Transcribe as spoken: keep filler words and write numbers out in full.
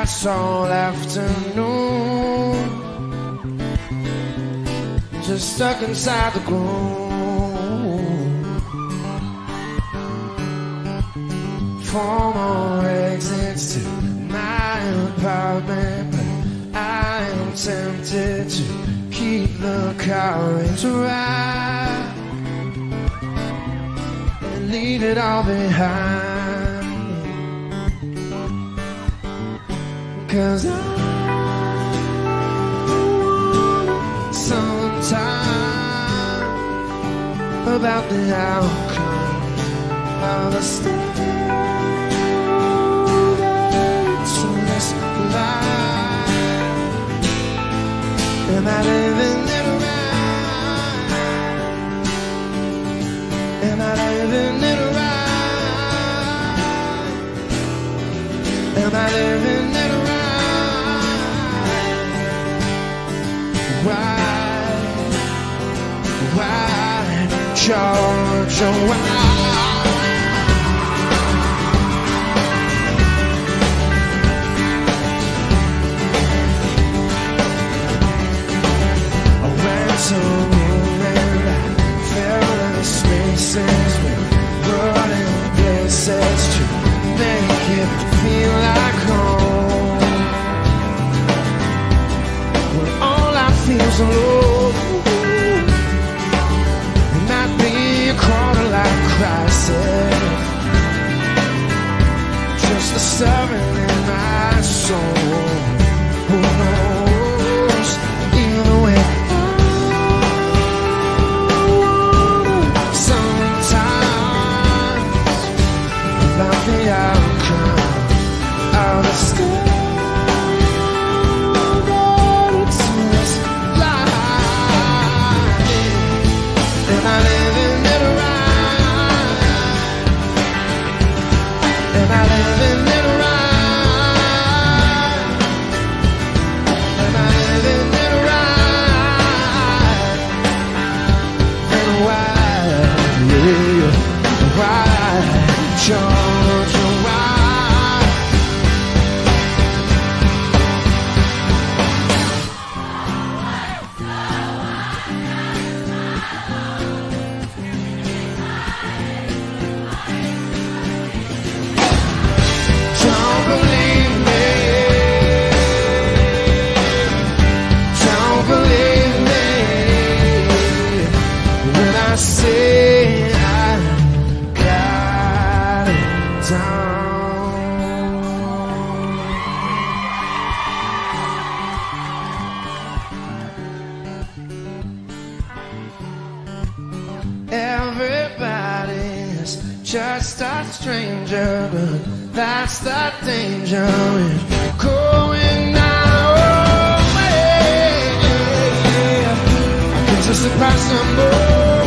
grass all afternoon, just stuck inside the gloom. Four more exits to my apartment, but I am tempted to keep the car and drive and leave it all behind. 'Cause I want sometime about the outcome of the story to this life. Am I living it right? Am I living it right? Am I living it right? Why, why, Georgia, why? I went to and I filled the spaces with burning places to make it feel like home. When all I feel so low, it might be a quarter life crisis, just a stirring in my soul. Who knows? Either way, sometimes about the outcome of the story. Am I living it right? Am I living it right? Am I living it right? And why, yeah, why, Georgia, why? Say I got it down. Everybody's just a stranger, but that's the danger in going our way. I can just surprise some more.